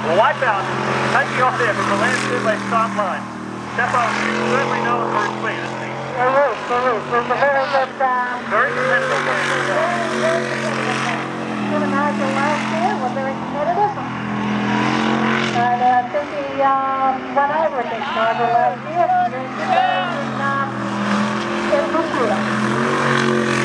Well, watch out. Taking off there from the landfill stop line. Step on, you certainly know for its speed, isn't he? There's a very good Very competitive. Given Nigel last year was very competitive. And I think he went over against Nigel last year. In this year.